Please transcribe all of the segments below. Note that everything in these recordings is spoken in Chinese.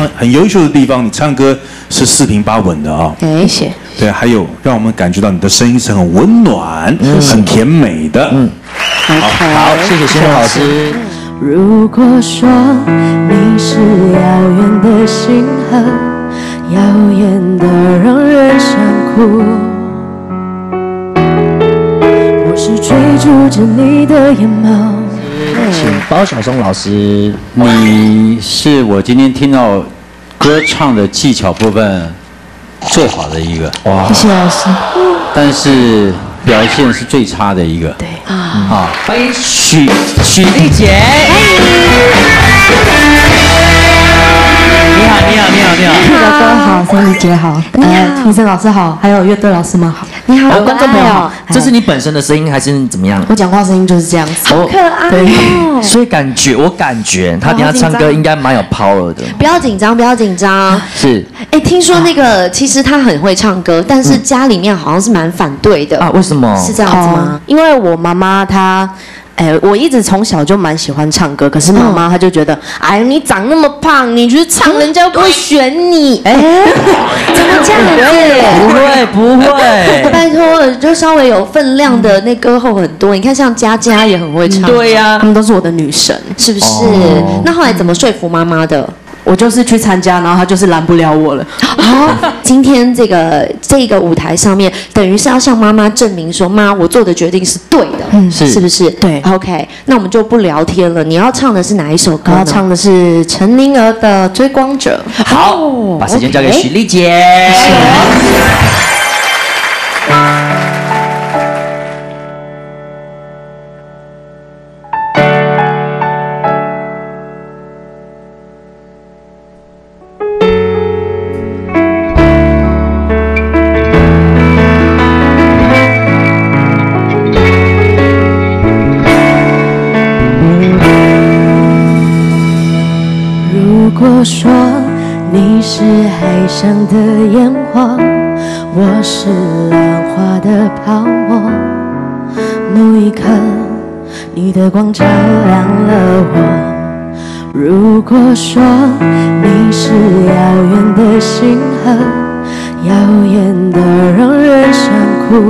很优秀的地方，你唱歌是四平八稳的啊。 谢谢。 对，还有让我们感觉到你的声音是很温暖、很甜美的。 好，谢谢星辰老师。 如果说你是遥远的星河，耀眼的让人想哭，我是追逐着你的眼眸。 请包小松老师， 你是我今天听到歌唱的技巧部分最好的一个， 哇， 谢谢老师。 但是表现是最差的一个。 对啊， 欢迎许丽姐。你好。 玉德哥好，森怡姐好，庭生老师好，还有乐队老师们好。 你好， 观众朋友好。这是你本身的声音还是怎么样？ 我讲话声音就是这样子， 好可爱。 对， 所以我感觉他等下唱歌应该蛮有 power 的。 不要紧张，不要紧张。 是。 听说那个其实他很会唱歌，但是家里面好像是蛮反对的啊？为什么？ 是这样子吗？ 因为我妈妈她。我一直从小就蛮喜欢唱歌，可是妈妈她就觉得，哎，你长那么胖，你去唱人家不会选你。 怎么这样子？ 不会， 拜托，就稍微有分量的那歌后很多。你看像佳佳也很会唱， 对呀，他们都是我的女神， 是不是？那后来怎么说服妈妈的？ 我就是去参加，然后她就是拦不了我了。 今天这个舞台上面，等于是要向妈妈证明说，妈，我做的决定是对的，是不是？ 对 ，OK， 那我们就不聊天了。你要唱的是哪一首歌呢？ 我要唱的是陈宁儿的《追光者》。 好，把时间交给许丽姐。 如果说你是海上的烟火，我是浪花的泡沫，某一刻你的光照亮了我。如果说你是遥远的星河，耀眼的让人想哭，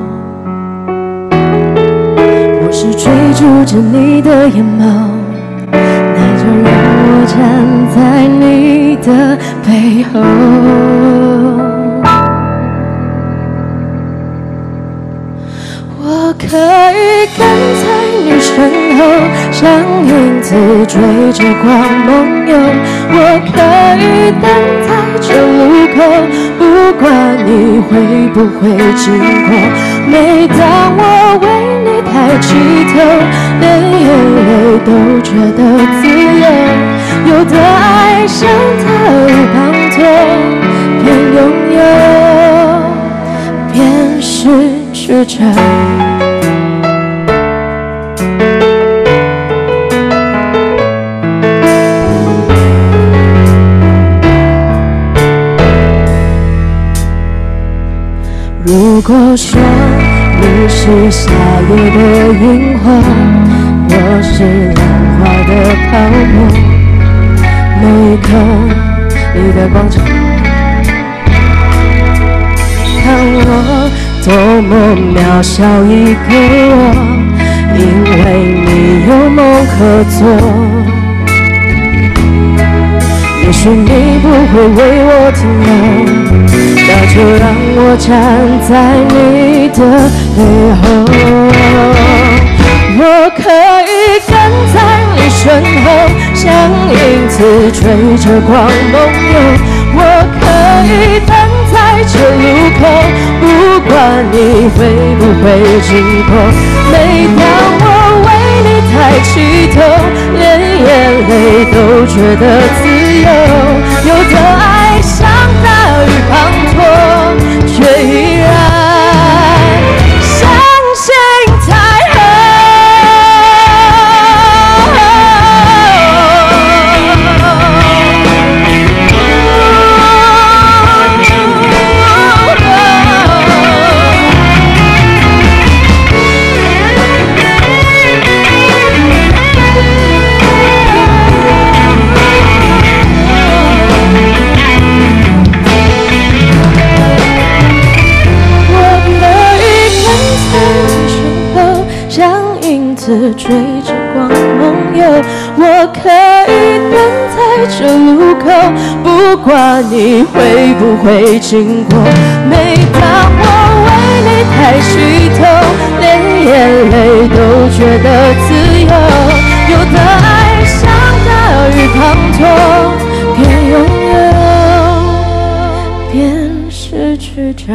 我是追逐着你的眼眸，那就让我站在你的背后。我可以跟在你身后，像影子追着光梦游。我可以等在这路口，不管你会不会经过。每当我为你抬起头，连眼泪都觉得自由。有的爱像逃离滂沱，边拥有边失去着。如果说你是夏夜的萤火，我是浪花的泡沫，某一刻你的光照看我多么渺小一个我，因为你有梦可做。也许你不会为我停留，那就让我站在你的背后。我可以跟在你身后，像影子追着光梦游。我可以等在这路口，不管你会不会经过。每当我为你抬起头，连眼泪都觉得自由。有的爱像大雨滂沱，却依然相信彩虹。 追着光梦游。我可以等在这路口，不管你会不会经过。每当我为你抬起头，连眼泪都觉得自由。有的爱像大雨滂沱，边拥有边失去着。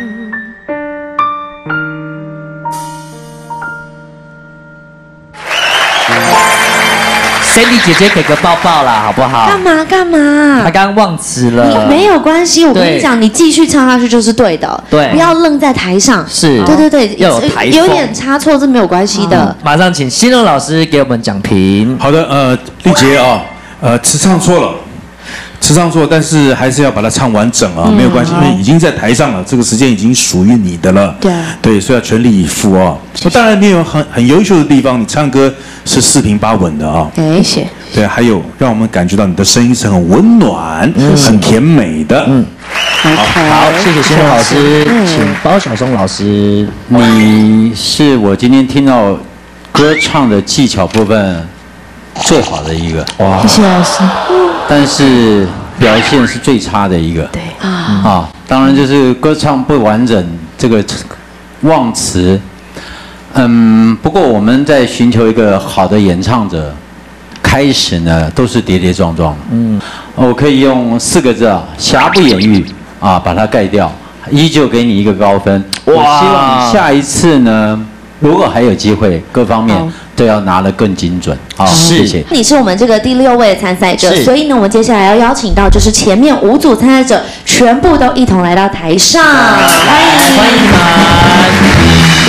Sandy 姐姐给个抱抱啦，好不好？ 干嘛干嘛？ 她刚刚忘词了。 你没有关系，我跟你讲，你继续唱下去就是对的。 对， 不要愣在台上。 是， 对对对， 要有台风， 有点差错是没有关系的。 马上请新荣老师给我们讲评。 好的，丽杰啊，词唱错了。词唱错，但是还是要把它唱完整啊，没有关系，因为已经在台上了，这个时间已经属于你的了。对，所以要全力以赴哦。当然，你有很优秀的地方，你唱歌是四平八稳的啊。 谢谢。 对，还有让我们感觉到你的声音是很温暖、很甜美的。 好，谢谢新荣老师，请包小松老师。 你是我今天听到歌唱的技巧部分最好的一个。哇， 谢谢老师。 但是表现是最差的一个。 对当然就是歌唱不完整，这个忘词。不过我们在寻求一个好的演唱者，开始呢都是跌跌撞撞。我可以用4个字啊，瑕不掩瑜啊，把它盖掉，依旧给你一个高分。我希望你下一次呢，如果还有机会，各方面都要拿得更精准。好，谢谢。 你是我们这个第6位参赛者，所以呢，我们接下来要邀请到就是前面5组参赛者全部都一同来到台上，欢迎你们。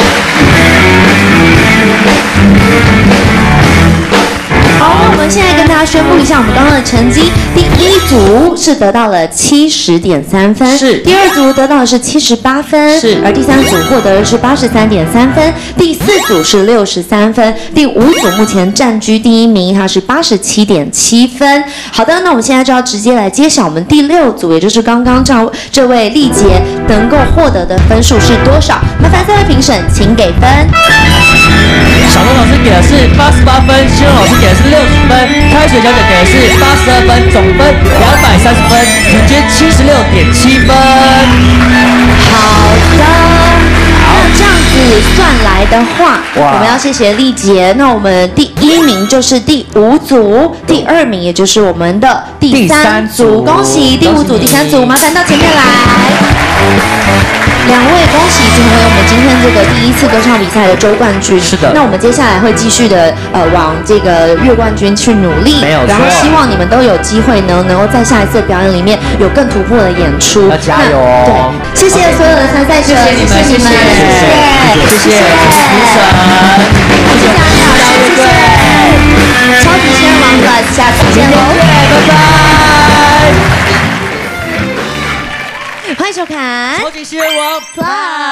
好，那我们现在跟大家宣布一下我们刚刚的成绩。第1组是得到了70.3分，第2组得到的是78分，而第3组获得的是83.3分，第4组是63分，第5组目前占据第1名，它是87.7分。好的，那我们现在就要直接来揭晓我们第6组，也就是刚刚这位丽杰能够获得的分数是多少？麻烦3位评审请给分。 小龙老师给的是88分，新荣老师给的是60分，开水小姐给的是82分，总分230分，平均76.7分。 好的，那这样子算来的话，我们要谢谢丽杰。那我们第1名就是第5组，第2名也就是我们的第3组，恭喜第5组、第3组，麻烦到前面来。2位恭喜成为我们今天这个第1次歌唱比赛的周冠军。是的。那我们接下来会继续的往这个月冠军去努力，没有错。然后希望你们都有机会呢，能够在下一次的表演里面有更突破的演出。 要加油哦！ 对，谢谢所有的参赛者，谢谢你们，谢谢， 谢谢评审， 谢谢大家，谢谢。超级仙人王 Plus， 下次见喽，拜拜。欢迎收看超级仙人王 Plus。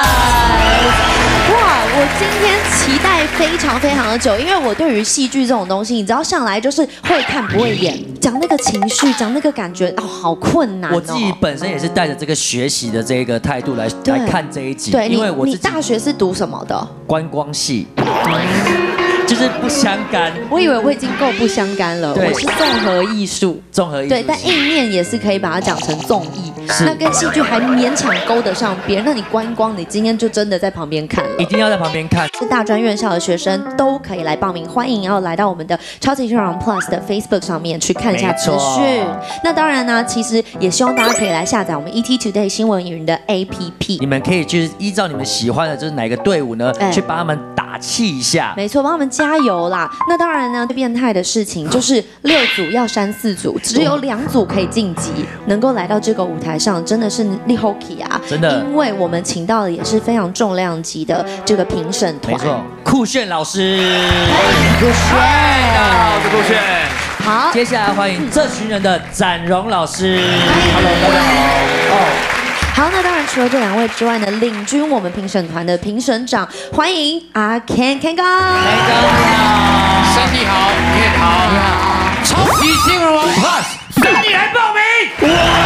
哇，我今天期待非常非常的久，因为我对于戏剧这种东西，你知道向来就是会看不会演，讲那个情绪，讲那个感觉，好困难哦。 我自己本身也是带着这个学习的这个态度来看这一集， 对， 因为你大学是读什么的？ 观光系。就是不相干， 我以为我已经够不相干了。我是综合艺术，对，但硬面也是可以把它讲成综艺，那跟戏剧还勉强勾得上边。那你观光，你今天就真的在旁边看了， 一定要在旁边看。 是大专院校的学生都可以来报名，欢迎要来到我们的超级仙人王 Plus 的 Facebook 上面去看一下资讯。那当然呢，其实也希望大家可以来下载我们 ET Today 新闻云的 APP， 你们可以就是依照你们喜欢的就是哪个队伍呢，去帮他们打气一下。 没错，帮他们加油啦！那当然呢，最变态的事情就是6组要删4组，只有2组可以晋级，能够来到这个舞台上，真的是厉害啊！ 真的， 因为我们请到的也是非常重量级的这个评审团， 没错，酷炫老师， 酷炫， 大家好，我是酷炫。 好， 接下来欢迎这群人的展荣老师 ，Hello， 大家好。好，那当然除了这2位之外呢，领军我们评审团的评审长，欢迎阿 Ken 哥。Ken 哥好，身体好，你也好，你好，超级仙人王 Plus，带你来报名。